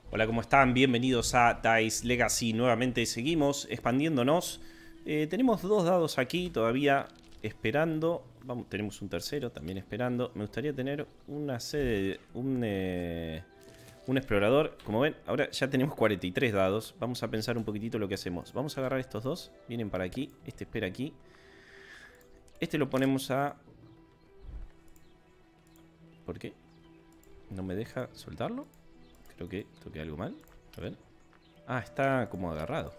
Hola, ¿cómo están? Bienvenidos a Dice Legacy. Nuevamente seguimos expandiéndonos. Tenemos dos dados aquí todavía esperando. Vamos, tenemos un tercero también esperando. Me gustaría tener una sede, un explorador. Como ven, ahora ya tenemos 43 dados. Vamos a pensar un poquitito lo que hacemos. Vamos a agarrar estos dos. Vienen para aquí. Este espera aquí. Este lo ponemos a... ¿Por qué? ¿No me deja soltarlo? Creo que toqué algo mal. A ver. Ah, está como agarrado.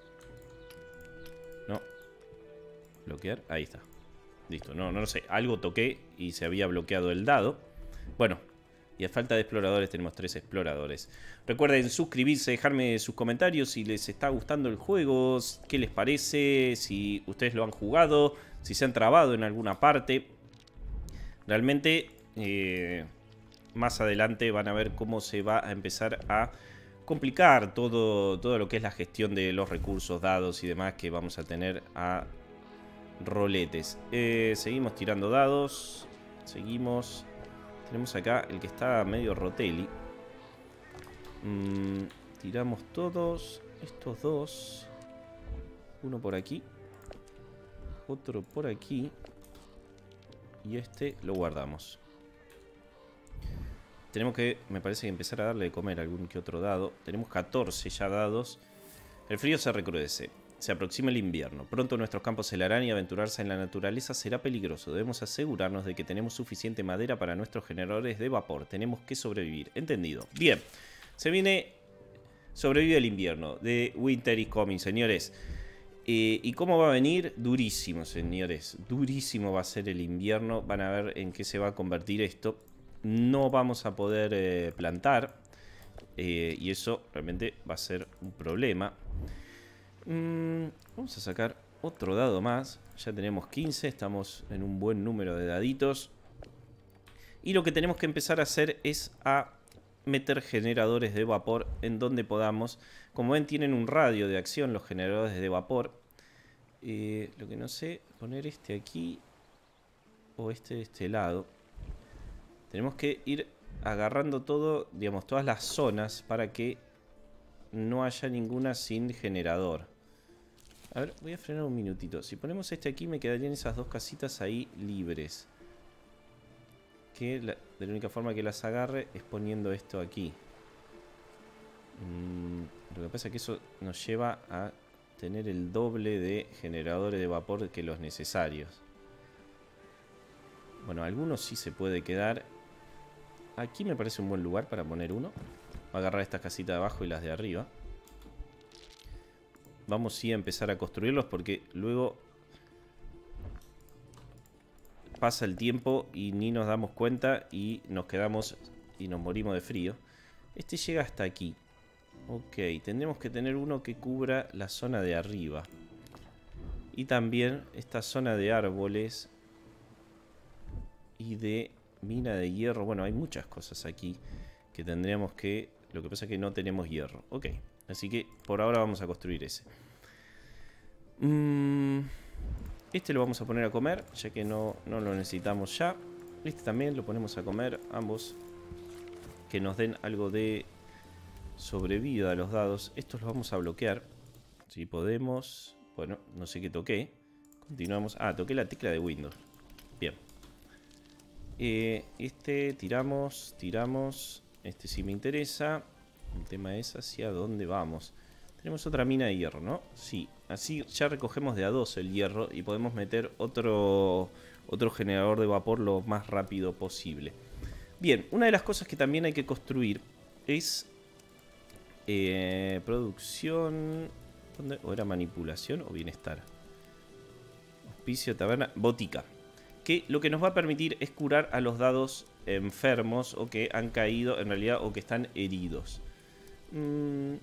No. Bloquear. Ahí está. Listo. No lo sé. Algo toqué y se había bloqueado el dado. Bueno. Y a falta de exploradores tenemos 3 exploradores. Recuerden suscribirse, dejarme sus comentarios si les está gustando el juego, qué les parece, si ustedes lo han jugado, si se han trabado en alguna parte. Realmente... más adelante van a ver cómo se va a empezar a complicar todo lo que es la gestión de los recursos, dados y demás que vamos a tener a roletes. Seguimos tirando dados. Seguimos. Tenemos acá el que está medio roteli. Tiramos todos. Estos dos. Uno por aquí. Otro por aquí. Y este lo guardamos. Tenemos que, me parece que empezar a darle de comer algún que otro dado. Tenemos 14 ya dados. El frío se recrudece. Se aproxima el invierno. Pronto nuestros campos se helarán y aventurarse en la naturaleza será peligroso. Debemos asegurarnos de que tenemos suficiente madera para nuestros generadores de vapor. Tenemos que sobrevivir. Entendido. Bien. Se viene... Sobrevive el invierno. The Winter is Coming, señores. ¿Y cómo va a venir? Durísimo, señores. Durísimo va a ser el invierno. Van a ver en qué se va a convertir esto. No vamos a poder plantar. Y eso realmente va a ser un problema. Vamos a sacar otro dado más. Ya tenemos 15. Estamos en un buen número de daditos. Y lo que tenemos que empezar a hacer es a meter generadores de vapor en donde podamos. Como ven, tienen un radio de acción los generadores de vapor. Lo que no sé, poner este aquí o este de este lado. Tenemos que ir agarrando todo, digamos, todas las zonas para que no haya ninguna sin generador. A ver, voy a frenar un minutito. Si ponemos este aquí me quedarían esas dos casitas ahí libres. Que de la única forma que las agarre es poniendo esto aquí. Lo que pasa es que eso nos lleva a tener el doble de generadores de vapor que los necesarios. Bueno, algunos sí se puede quedar. Aquí me parece un buen lugar para poner uno. Voy a agarrar estas casitas de abajo y las de arriba. Vamos sí a empezar a construirlos porque luego pasa el tiempo y ni nos damos cuenta y nos quedamos y nos morimos de frío. Este llega hasta aquí. Ok, tendremos que tener uno que cubra la zona de arriba. Y también esta zona de árboles y de... mina de hierro. Bueno, hay muchas cosas aquí que tendríamos que... Lo que pasa es que no tenemos hierro. Ok. Así que por ahora vamos a construir ese. Este lo vamos a poner a comer, ya que no lo necesitamos ya. Este también lo ponemos a comer. Ambos que nos den algo de sobrevida a los dados. Estos los vamos a bloquear. Si podemos... Bueno, no sé qué toqué. Continuamos. Ah, toqué la tecla de Windows. Bien. Este tiramos. Este sí me interesa. El tema es hacia dónde vamos. Tenemos otra mina de hierro, ¿no? Sí. Así ya recogemos de a 2 el hierro y podemos meter otro generador de vapor lo más rápido posible. Bien, una de las cosas que también hay que construir es producción... ¿Dónde? ¿O era manipulación o bienestar? Hospicio, taberna, botica. Que lo que nos va a permitir es curar a los dados enfermos o que han caído en realidad o que están heridos. Vamos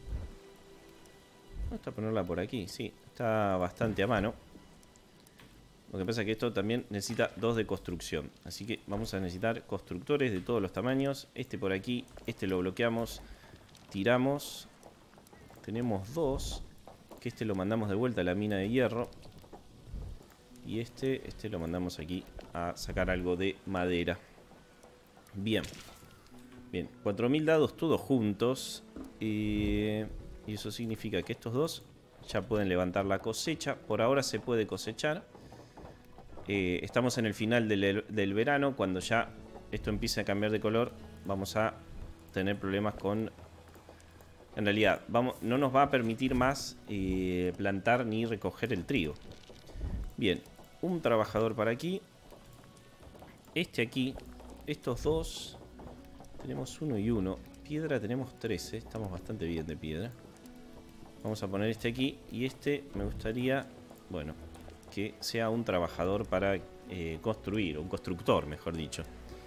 a ponerla por aquí, sí, está bastante a mano. Lo que pasa es que esto también necesita 2 de construcción. Así que vamos a necesitar constructores de todos los tamaños. Este por aquí, este lo bloqueamos. Tiramos. Tenemos 2. Que este lo mandamos de vuelta a la mina de hierro. Y este lo mandamos aquí a sacar algo de madera. Bien. Bien, 4000 dados todos juntos. Y eso significa que estos dos ya pueden levantar la cosecha. Por ahora se puede cosechar. Estamos en el final del verano. Cuando ya esto empiece a cambiar de color, vamos a tener problemas con... En realidad, no nos va a permitir más plantar ni recoger el trigo. Bien, un trabajador para aquí. Este aquí. Estos dos. Tenemos 1 y 1. Piedra tenemos 13. Estamos bastante bien de piedra. Vamos a poner este aquí. Y este me gustaría, bueno, que sea un trabajador para construir. Un constructor, mejor dicho.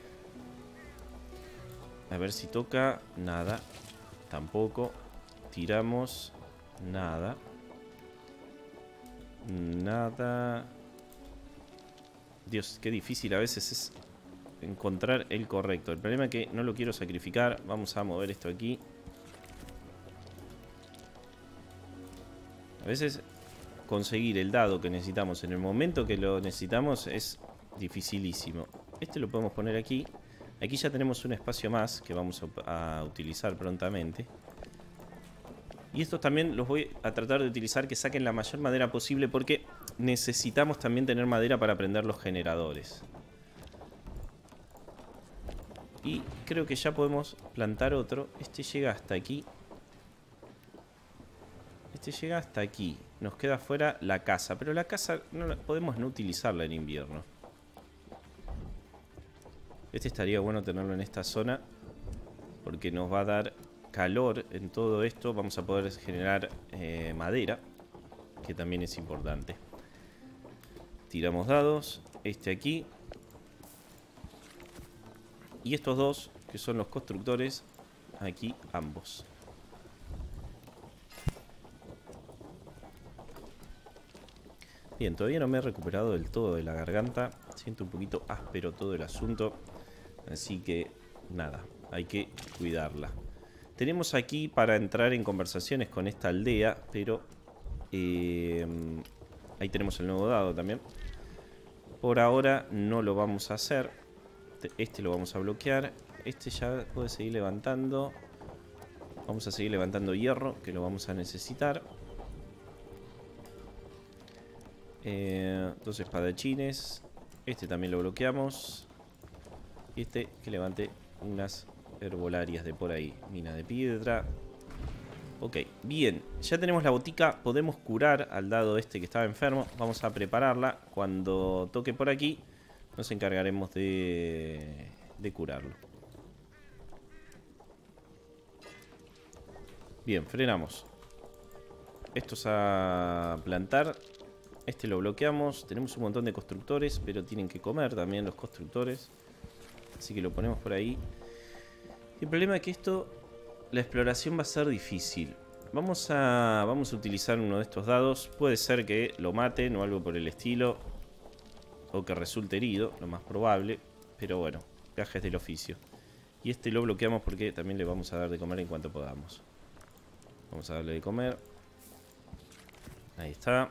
A ver si toca. Nada. Tampoco. Tiramos. Nada. Nada. Dios, qué difícil a veces es encontrar el correcto. El problema es que no lo quiero sacrificar. Vamos a mover esto aquí. A veces conseguir el dado que necesitamos en el momento que lo necesitamos es dificilísimo. Este lo podemos poner aquí. Aquí ya tenemos un espacio más que vamos a utilizar prontamente. Y estos también los voy a tratar de utilizar que saquen la mayor madera posible porque necesitamos también tener madera para prender los generadores. Y creo que ya podemos plantar otro. Este llega hasta aquí. Este llega hasta aquí. Nos queda fuera la casa. Pero la casa podemos no utilizarla en invierno. Este estaría bueno tenerlo en esta zona porque nos va a dar calor en todo esto. Vamos a poder generar madera, que también es importante. Tiramos dados. Este aquí. Y estos dos, que son los constructores, aquí ambos. Bien, todavía no me he recuperado del todo de la garganta. Siento un poquito áspero todo el asunto. Así que, nada, hay que cuidarla. Tenemos aquí para entrar en conversaciones con esta aldea, pero ahí tenemos el nuevo dado también. Por ahora no lo vamos a hacer. Este lo vamos a bloquear. Este ya puede seguir levantando. Vamos a seguir levantando hierro, que lo vamos a necesitar. Dos espadachines. Este también lo bloqueamos. Y este que levante unas herbolarias de por ahí. Mina de piedra. Ok, bien. Ya tenemos la botica. Podemos curar al dado este que estaba enfermo. Vamos a prepararla. Cuando toque por aquí, nos encargaremos de curarlo. Bien, frenamos. Estos a plantar. Este lo bloqueamos. Tenemos un montón de constructores, pero tienen que comer también los constructores. Así que lo ponemos por ahí. El problema es que la exploración va a ser difícil. Vamos a utilizar uno de estos dados. Puede ser que lo maten o algo por el estilo. O que resulte herido, lo más probable. Pero bueno, gajes del oficio. Y este lo bloqueamos porque también le vamos a dar de comer en cuanto podamos. Vamos a darle de comer. Ahí está.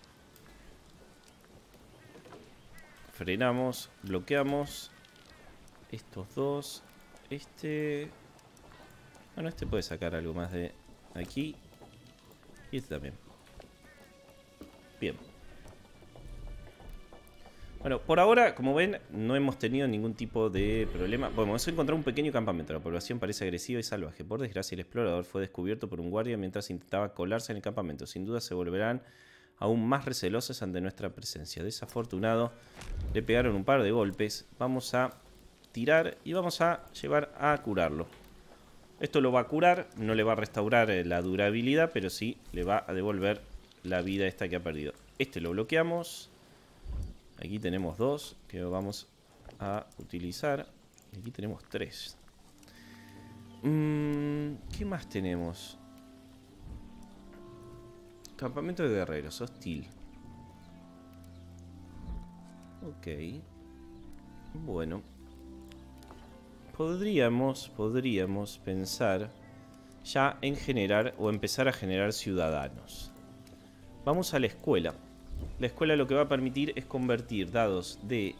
Frenamos, bloqueamos. Estos dos. Este... Bueno, este puede sacar algo más de aquí. Y este también. Bien. Bueno, por ahora, como ven, no hemos tenido ningún tipo de problema. Bueno, hemos encontrado un pequeño campamento. La población parece agresiva y salvaje. Por desgracia, el explorador fue descubierto por un guardia mientras intentaba colarse en el campamento. Sin duda se volverán aún más recelosos ante nuestra presencia. Desafortunado, le pegaron un par de golpes. Vamos a tirar y vamos a llevar a curarlo. Esto lo va a curar, no le va a restaurar la durabilidad, pero sí le va a devolver la vida esta que ha perdido. Este lo bloqueamos. Aquí tenemos dos que vamos a utilizar. Aquí tenemos tres. ¿Qué más tenemos? Campamento de guerreros, hostil. Ok. Bueno. Podríamos pensar ya en generar o empezar a generar ciudadanos. Vamos a la escuela. La escuela lo que va a permitir es convertir dados de...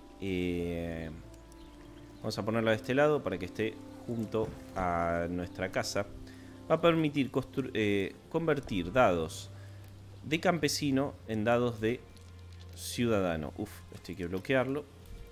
vamos a ponerla de este lado para que esté junto a nuestra casa. va a permitir convertir dados de campesino en dados de ciudadano. Uf, esto hay que bloquearlo.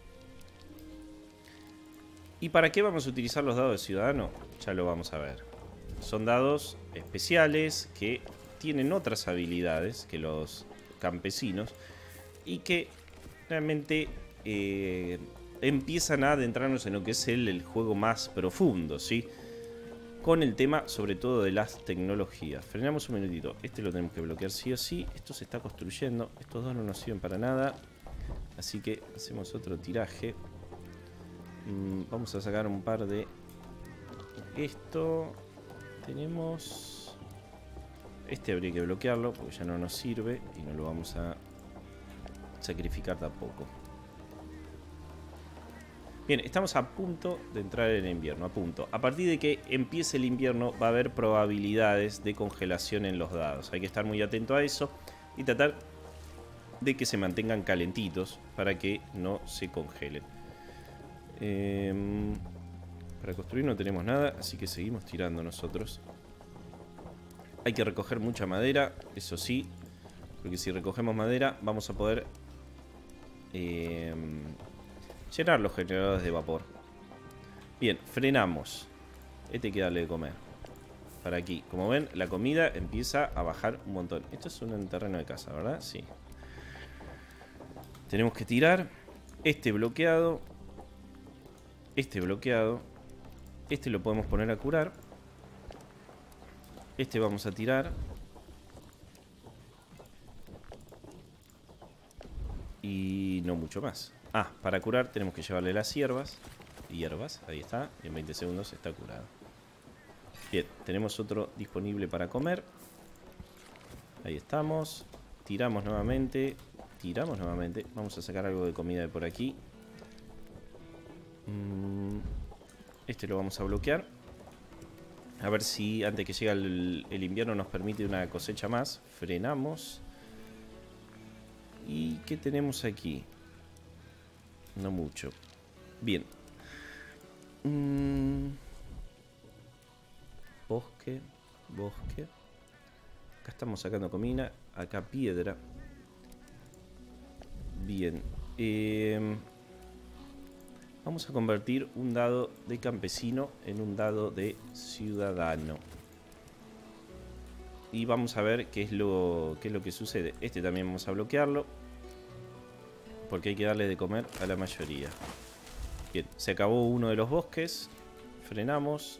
¿Y para qué vamos a utilizar los dados de ciudadano? Ya lo vamos a ver. Son dados especiales que tienen otras habilidades que los campesinos y que realmente empiezan a adentrarnos en lo que es el juego más profundo, ¿sí? Con el tema sobre todo de las tecnologías. Frenamos un minutito. Este lo tenemos que bloquear sí o sí. Esto se está construyendo. Estos dos no nos sirven para nada. Así que hacemos otro tiraje. Vamos a sacar un par de esto. Tenemos... Este habría que bloquearlo porque ya no nos sirve y no lo vamos a sacrificar tampoco. Bien, estamos a punto de entrar en el invierno, a punto. A partir de que empiece el invierno va a haber probabilidades de congelación en los dados. Hay que estar muy atento a eso y tratar de que se mantengan calentitos para que no se congelen. Para construir no tenemos nada, así que seguimos tirando nosotros. Hay que recoger mucha madera, eso sí, porque si recogemos madera vamos a poder llenar los generadores de vapor. Bien, frenamos. Este hay que darle de comer. Para aquí, como ven, la comida empieza a bajar un montón. Esto es un terreno de casa, ¿verdad? Sí. Tenemos que tirar. Este bloqueado. Este bloqueado. Este lo podemos poner a curar. Este vamos a tirar. Y no mucho más. Ah, para curar tenemos que llevarle las hierbas. Hierbas, ahí está. Y en 20 segundos está curado. Bien, tenemos otro disponible para comer. Ahí estamos. Tiramos nuevamente. Tiramos nuevamente. Vamos a sacar algo de comida de por aquí. Este lo vamos a bloquear. A ver si antes que llegue el invierno nos permite una cosecha más. Frenamos. ¿Y qué tenemos aquí? No mucho. Bien. Bosque. Bosque. Acá estamos sacando comida. Acá piedra. Bien. Vamos a convertir un dado de campesino en un dado de ciudadano. Y vamos a ver qué es lo que sucede. Este también vamos a bloquearlo, porque hay que darle de comer a la mayoría. Bien, se acabó uno de los bosques. Frenamos.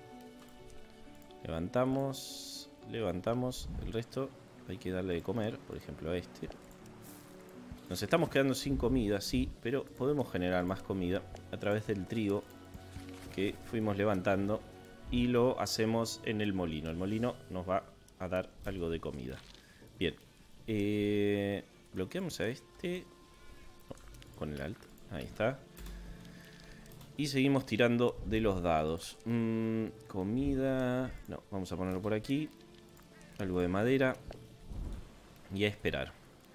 Levantamos. Levantamos. El resto hay que darle de comer, por ejemplo a este. Nos estamos quedando sin comida, sí, pero podemos generar más comida a través del trigo que fuimos levantando y lo hacemos en el molino. El molino nos va a dar algo de comida. Bien. Bloqueamos a este. No, con el alt. Ahí está. Y seguimos tirando de los dados. Comida. No, vamos a ponerlo por aquí. Algo de madera. Y a esperar.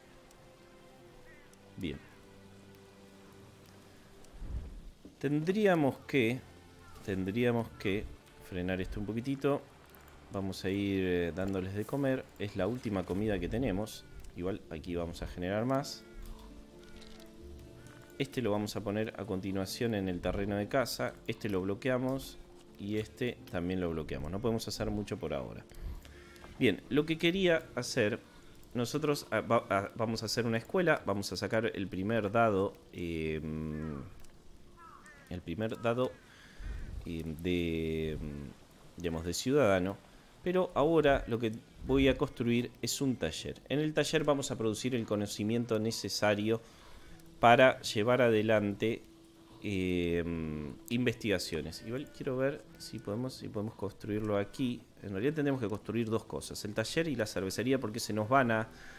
Bien. Tendríamos que frenar esto un poquitito. Vamos a ir dándoles de comer. Es la última comida que tenemos. Igual aquí vamos a generar más. Este lo vamos a poner a continuación en el terreno de casa. Este lo bloqueamos. Y este también lo bloqueamos. No podemos hacer mucho por ahora. Bien, lo que quería hacer... Nosotros vamos a hacer una escuela. Vamos a sacar el primer dado. Digamos, de ciudadano. Pero ahora lo que voy a construir es un taller. En el taller vamos a producir el conocimiento necesario para llevar adelante investigaciones. Igual quiero ver si podemos construirlo aquí. En realidad tendremos que construir dos cosas: el taller y la cervecería, porque se nos van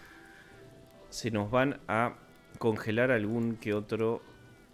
a congelar algún que otro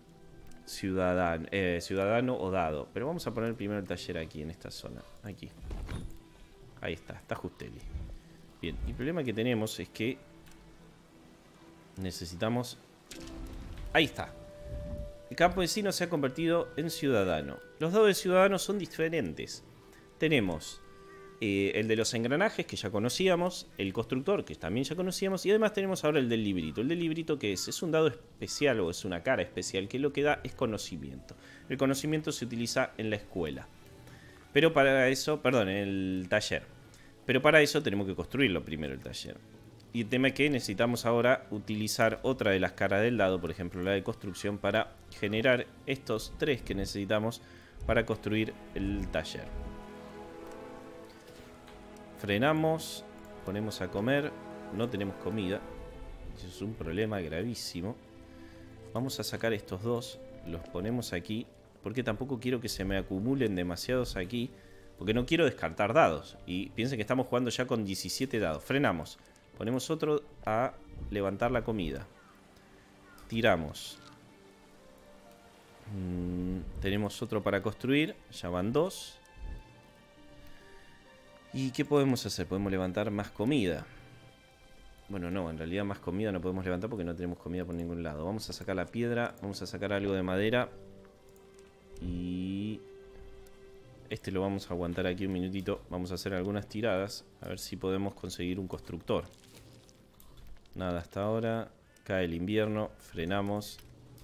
ciudadano o dado. Pero vamos a poner primero el taller aquí, en esta zona. Aquí. Ahí está Justelli. Bien, y el problema que tenemos es que necesitamos... Ahí está. El campesino se ha convertido en ciudadano. Los dados de ciudadano son diferentes. Tenemos el de los engranajes, que ya conocíamos, el constructor, que también ya conocíamos, y además tenemos ahora el del librito. El del librito, ¿qué es? Es un dado especial o es una cara especial que lo que da es conocimiento. El conocimiento se utiliza en la escuela. Pero para eso, perdón, en el taller. Pero para eso tenemos que construirlo primero el taller. Y el tema es que necesitamos ahora utilizar otra de las caras del dado, por ejemplo la de construcción, para generar estos 3 que necesitamos para construir el taller. Frenamos, ponemos a comer, no tenemos comida. Eso es un problema gravísimo. Vamos a sacar estos 2, los ponemos aquí, porque tampoco quiero que se me acumulen demasiados aquí, porque no quiero descartar dados. Y piensen que estamos jugando ya con 17 dados. Frenamos, ponemos otro a levantar la comida. Tiramos. Tenemos otro para construir, ya van 2. ¿Y qué podemos hacer? Podemos levantar más comida. Bueno, no, en realidad más comida no podemos levantar porque no tenemos comida por ningún lado. Vamos a sacar la piedra, vamos a sacar algo de madera. Y este lo vamos a aguantar aquí un minutito. Vamos a hacer algunas tiradas, a ver si podemos conseguir un constructor. Nada hasta ahora. Cae el invierno, frenamos.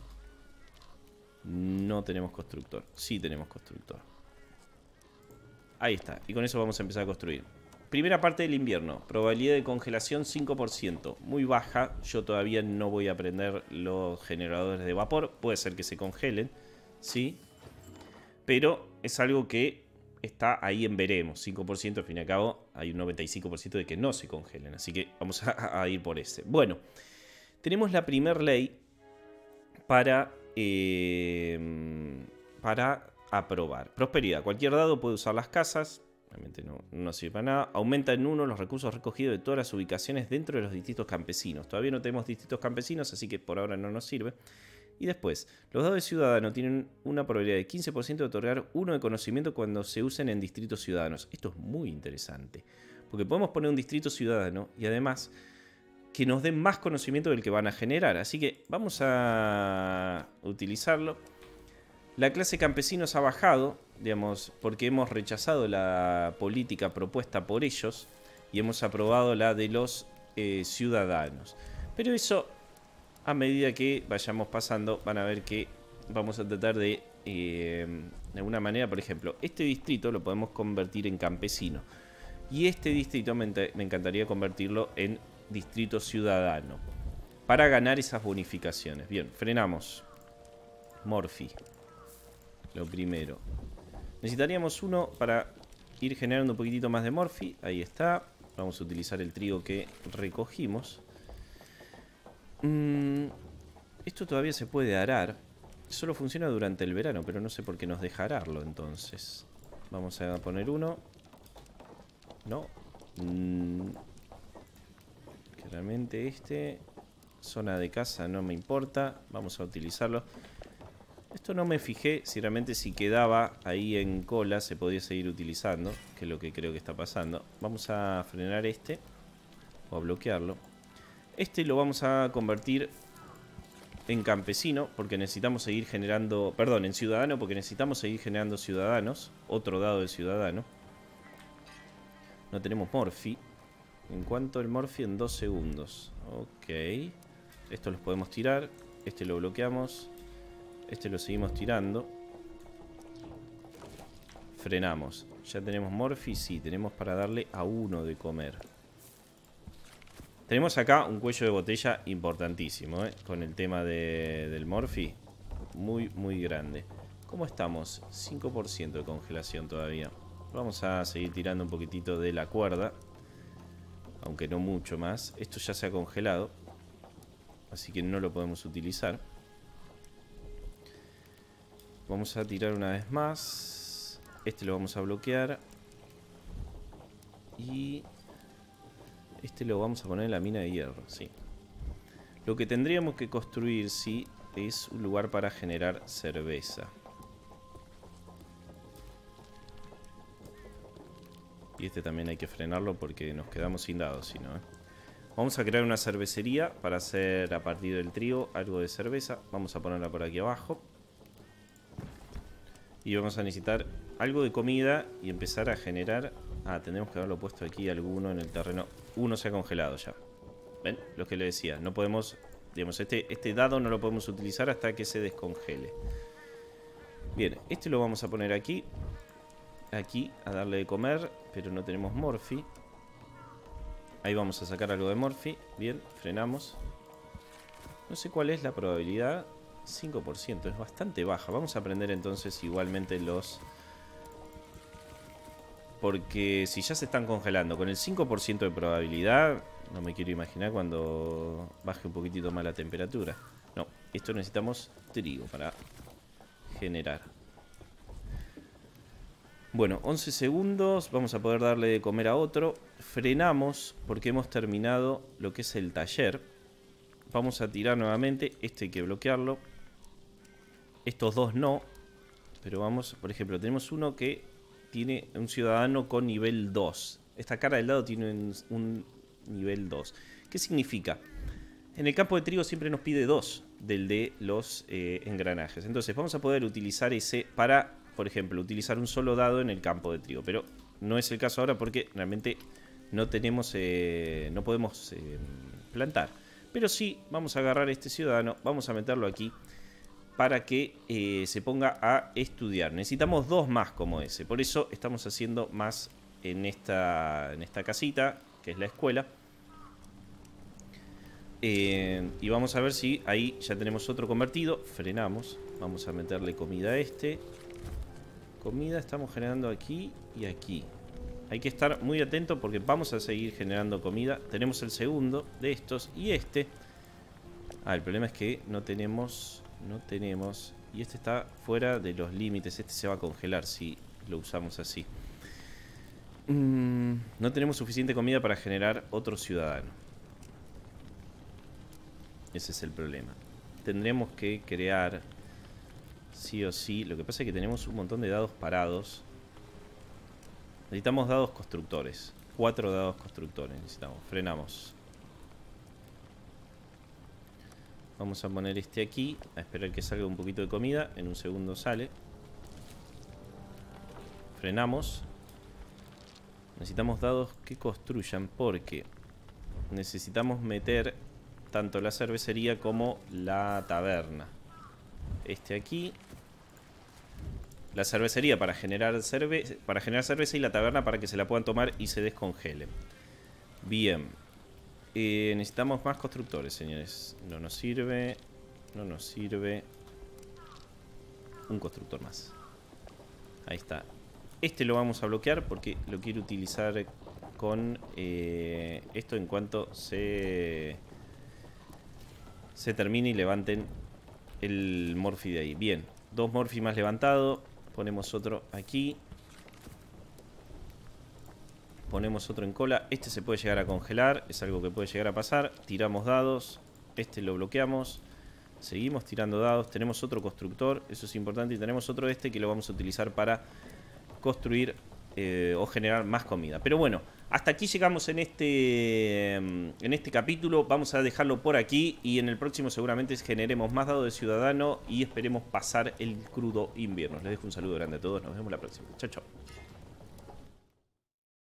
No tenemos constructor. Sí tenemos constructor. Ahí está, y con eso vamos a empezar a construir. Primera parte del invierno, probabilidad de congelación 5%, muy baja. Yo todavía no voy a prender los generadores de vapor, puede ser que se congelen, sí, pero es algo que está ahí en veremos. 5%, al fin y al cabo hay un 95% de que no se congelen, así que vamos a ir por ese. Bueno, tenemos la primera ley para aprobar. Prosperidad. Cualquier dado puede usar las casas. Realmente no sirve para nada. Aumenta en 1 los recursos recogidos de todas las ubicaciones dentro de los distritos campesinos. Todavía no tenemos distritos campesinos, así que por ahora no nos sirve. Y después, los dados de ciudadano tienen una probabilidad de 15% de otorgar 1 de conocimiento cuando se usen en distritos ciudadanos. Esto es muy interesante, porque podemos poner un distrito ciudadano y además que nos den más conocimiento del que van a generar. Así que vamos a utilizarlo. La clase campesinos ha bajado, digamos, porque hemos rechazado la política propuesta por ellos y hemos aprobado la de los ciudadanos. Pero eso, a medida que vayamos pasando, van a ver que vamos a tratar de alguna manera, por ejemplo, este distrito lo podemos convertir en campesino. Y este distrito me encantaría convertirlo en distrito ciudadano para ganar esas bonificaciones. Bien, frenamos. Morphy. Lo primero. Necesitaríamos uno para ir generando un poquitito más de Morphy. Ahí está. Vamos a utilizar el trigo que recogimos. Esto todavía se puede arar. Solo funciona durante el verano, pero no sé por qué nos deja ararlo entonces. Vamos a poner uno. No. Claramente este. Zona de casa no me importa. Vamos a utilizarlo. Esto no me fijé si realmente si quedaba ahí en cola se podía seguir utilizando, que es lo que creo que está pasando. Vamos a frenar este o a bloquearlo. Este lo vamos a convertir en campesino porque necesitamos seguir generando, perdón, en ciudadano porque necesitamos seguir generando ciudadanos. Otro dado de ciudadano. No tenemos Morphy. En cuanto al Morphy en 2 segundos. Ok. Estos los podemos tirar. Este lo bloqueamos. Este lo seguimos tirando. Frenamos. ¿Ya tenemos Morphy? Sí, tenemos para darle a 1 de comer. Tenemos acá un cuello de botella importantísimo, con el tema del Morphy. Muy, muy grande. ¿Cómo estamos? 5% de congelación todavía. Vamos a seguir tirando un poquitito de la cuerda. Aunque no mucho más. Esto ya se ha congelado. Así que no lo podemos utilizar. Vamos a tirar una vez más. Este lo vamos a bloquear. Y este lo vamos a poner en la mina de hierro, sí. Lo que tendríamos que construir, sí, es un lugar para generar cerveza. Y este también hay que frenarlo porque nos quedamos sin dados, si no, Vamos a crear una cervecería para hacer a partir del trigo algo de cerveza. Vamos a ponerla por aquí abajo. Y vamos a necesitar algo de comida y empezar a generar... Ah, tendremos que haberlo puesto aquí alguno en el terreno. Uno se ha congelado ya. ¿Ven? Lo que le decía. No podemos... Digamos, este dado no lo podemos utilizar hasta que se descongele. Bien, este lo vamos a poner aquí. Aquí, a darle de comer. Pero no tenemos Morphy. Ahí vamos a sacar algo de Morphy. Bien, frenamos. No sé cuál es la probabilidad. 5%, es bastante baja. Vamos a aprender entonces igualmente los... Porque si ya se están congelando con el 5% de probabilidad, no me quiero imaginar cuando baje un poquitito más la temperatura. No, esto necesitamos trigo para generar. Bueno, 11 segundos, vamos a poder darle de comer a otro. Frenamos porque hemos terminado lo que es el taller. Vamos a tirar nuevamente, este hay que bloquearlo. Estos dos no, pero vamos, por ejemplo, tenemos uno que tiene un ciudadano con nivel 2. Esta cara del lado tiene un nivel 2. ¿Qué significa? En el campo de trigo siempre nos pide 2 del de los engranajes. Entonces vamos a poder utilizar ese para, por ejemplo, utilizar un solo dado en el campo de trigo. Pero no es el caso ahora porque realmente no tenemos, no podemos plantar. Pero sí, vamos a agarrar este ciudadano, vamos a meterlo aquí para que se ponga a estudiar. Necesitamos 2 más como ese. Por eso estamos haciendo más en esta casita, que es la escuela. Y vamos a ver si ahí ya tenemos otro convertido. Frenamos. Vamos a meterle comida a este. Comida estamos generando aquí y aquí. Hay que estar muy atento porque vamos a seguir generando comida. Tenemos el segundo de estos y este. Ah, el problema es que no tenemos... Y este está fuera de los límites. Este se va a congelar si lo usamos así. No tenemos suficiente comida para generar otro ciudadano. Ese es el problema. Tendremos que crear sí o sí. Lo que pasa es que tenemos un montón de dados parados. Necesitamos dados constructores. 4 dados constructores necesitamos. Frenamos. Vamos a poner este aquí. A esperar que salga un poquito de comida. En un segundo sale. Frenamos. Necesitamos dados que construyan porque necesitamos meter tanto la cervecería como la taberna. Este aquí. La cervecería para generar cerveza y la taberna para que se la puedan tomar y se descongelen. Bien. Necesitamos más constructores, señores. No nos sirve. No nos sirve. Un constructor más. Ahí está. Este lo vamos a bloquear porque lo quiero utilizar con esto en cuanto se termine y levanten el Morphy de ahí. Bien. 2 Morphy más levantado. Ponemos otro aquí. Ponemos otro en cola. Este se puede llegar a congelar. Es algo que puede llegar a pasar. Tiramos dados. Este lo bloqueamos. Seguimos tirando dados. Tenemos otro constructor. Eso es importante. Y tenemos otro este que lo vamos a utilizar para construir o generar más comida. Pero bueno, hasta aquí llegamos en este capítulo. Vamos a dejarlo por aquí. Y en el próximo seguramente generemos más dados de ciudadano. Y esperemos pasar el crudo invierno. Les dejo un saludo grande a todos. Nos vemos la próxima. Chao, chao.